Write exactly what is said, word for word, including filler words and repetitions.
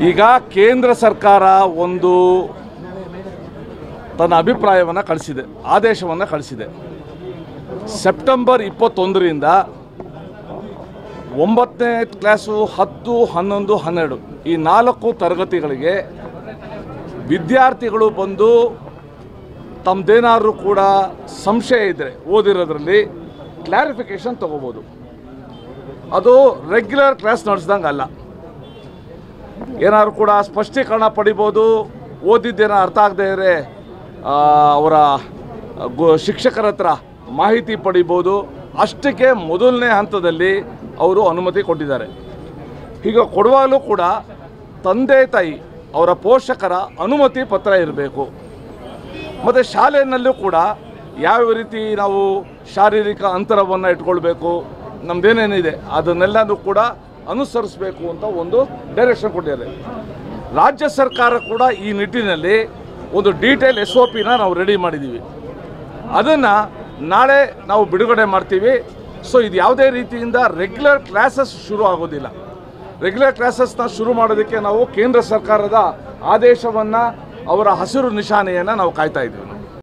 ಈಗ ಕೇಂದ್ರ ಸರ್ಕಾರ ಒಂದು ತನ್ನ ಅಭಿಪ್ರಾಯವನ್ನು ಕಳಿಸಿದೆ, ಆದೇಶವನ್ನು ಕಳಿಸಿದೆ. ಸೆಪ್ಟೆಂಬರ್ ಇಪ್ಪತ್ತೊಂದರಿಂದ ಒಂಬತ್ತನೇ ಕ್ಲಾಸು, ಹತ್ತು, ಹನ್ನೊಂದು, ಹನ್ನೆರಡು ಈ ನಾಲ್ಕು ತರಗತಿಗಳಿಗೆ ವಿದ್ಯಾರ್ಥಿಗಳು ಬಂದು ತಮ್ಮದೇನಾದರೂ ಕೂಡ ಸಂಶಯ ಇದ್ದರೆ ಓದಿರೋದ್ರಲ್ಲಿ ಕ್ಲಾರಿಫಿಕೇಷನ್ ತಗೋಬೋದು. ಅದು ರೆಗ್ಯುಲರ್ ಕ್ಲಾಸ್ ನಡೆಸ್ದಂಗೆ ಅಲ್ಲ. ಏನಾದ್ರು ಕೂಡ ಸ್ಪಷ್ಟೀಕರಣ ಪಡಿಬೋದು. ಓದಿದ್ದೇನೋ ಅರ್ಥ ಆಗದೆ ಇದ್ದರೆ ಅವರ ಶಿಕ್ಷಕರ ಹತ್ರ ಮಾಹಿತಿ ಪಡಿಬೋದು. ಅಷ್ಟಕ್ಕೆ ಮೊದಲನೇ ಹಂತದಲ್ಲಿ ಅವರು ಅನುಮತಿ ಕೊಟ್ಟಿದ್ದಾರೆ. ಹೀಗೆ ಕೊಡುವಾಗಲೂ ಕೂಡ ತಂದೆ ತಾಯಿ ಅವರ ಪೋಷಕರ ಅನುಮತಿ ಪತ್ರ ಇರಬೇಕು. ಮತ್ತು ಶಾಲೆಯಲ್ಲೂ ಕೂಡ ಯಾವ ರೀತಿ ನಾವು ಶಾರೀರಿಕ ಅಂತರವನ್ನು ಇಟ್ಕೊಳ್ಬೇಕು, ನಮ್ಮದೇನೇನಿದೆ ಅದನ್ನೆಲ್ಲನೂ ಕೂಡ ಅನುಸರಿಸಬೇಕು ಅಂತ ಒಂದು ಡೈರೆಕ್ಷನ್ ಕೊಟ್ಟಿದ್ದಾರೆ. ರಾಜ್ಯ ಸರ್ಕಾರ ಕೂಡ ಈ ನಿಟ್ಟಿನಲ್ಲಿ ಒಂದು ಡೀಟೇಲ್ ಎಸ್ ಒ ಪಿನ ನಾವು ರೆಡಿ ಮಾಡಿದ್ದೀವಿ. ಅದನ್ನು ನಾಳೆ ನಾವು ಬಿಡುಗಡೆ ಮಾಡ್ತೀವಿ. ಸೊ ಇದು ಯಾವುದೇ ರೀತಿಯಿಂದ ರೆಗ್ಯುಲರ್ ಕ್ಲಾಸಸ್ ಶುರು ಆಗೋದಿಲ್ಲ. ರೆಗ್ಯುಲರ್ ಕ್ಲಾಸಸ್ನ ಶುರು ಮಾಡೋದಕ್ಕೆ ನಾವು ಕೇಂದ್ರ ಸರ್ಕಾರದ ಆದೇಶವನ್ನು, ಅವರ ಹಸಿರು ನಿಶಾನೆಯನ್ನು ನಾವು ಕಾಯ್ತಾ ಇದ್ದೀವಿ.